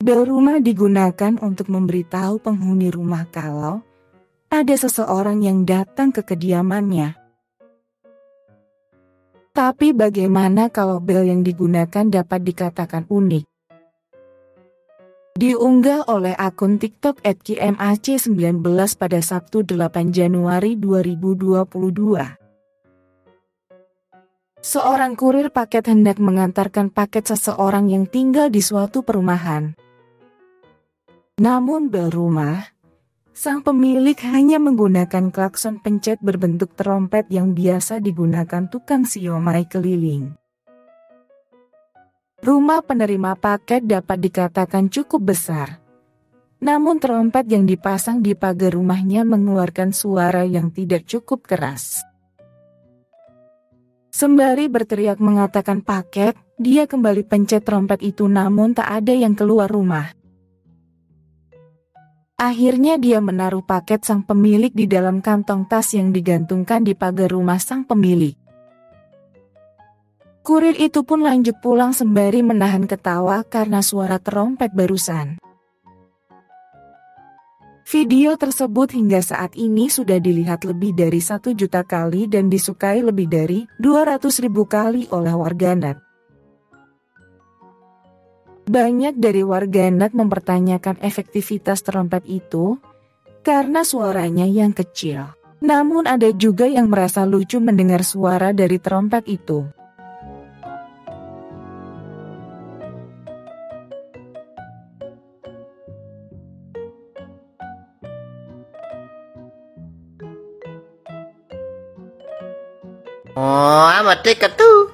Bel rumah digunakan untuk memberitahu penghuni rumah kalau ada seseorang yang datang ke kediamannya. Tapi bagaimana kalau bel yang digunakan dapat dikatakan unik? Diunggah oleh akun TikTok @kmac19 pada Sabtu 8 Januari 2022. Seorang kurir paket hendak mengantarkan paket seseorang yang tinggal di suatu perumahan. Namun bel rumah, sang pemilik hanya menggunakan klakson pencet berbentuk trompet yang biasa digunakan tukang siomay keliling. Rumah penerima paket dapat dikatakan cukup besar. Namun trompet yang dipasang di pagar rumahnya mengeluarkan suara yang tidak cukup keras. Sembari berteriak mengatakan paket, dia kembali pencet trompet itu namun tak ada yang keluar rumah. Akhirnya dia menaruh paket sang pemilik di dalam kantong tas yang digantungkan di pagar rumah sang pemilik. Kurir itu pun lanjut pulang sembari menahan ketawa karena suara trompet barusan. Video tersebut hingga saat ini sudah dilihat lebih dari 1 juta kali dan disukai lebih dari 200.000 kali oleh warganet. Banyak dari warganet mempertanyakan efektivitas trompet itu karena suaranya yang kecil. Namun ada juga yang merasa lucu mendengar suara dari trompet itu. Oh, amat dekat tuh.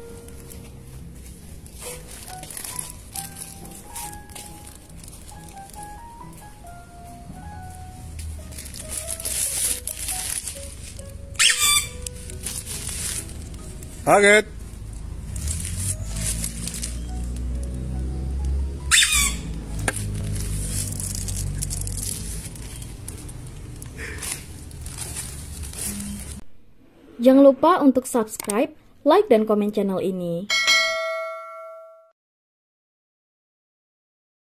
Kaget. Jangan lupa untuk subscribe, like, dan komen channel ini.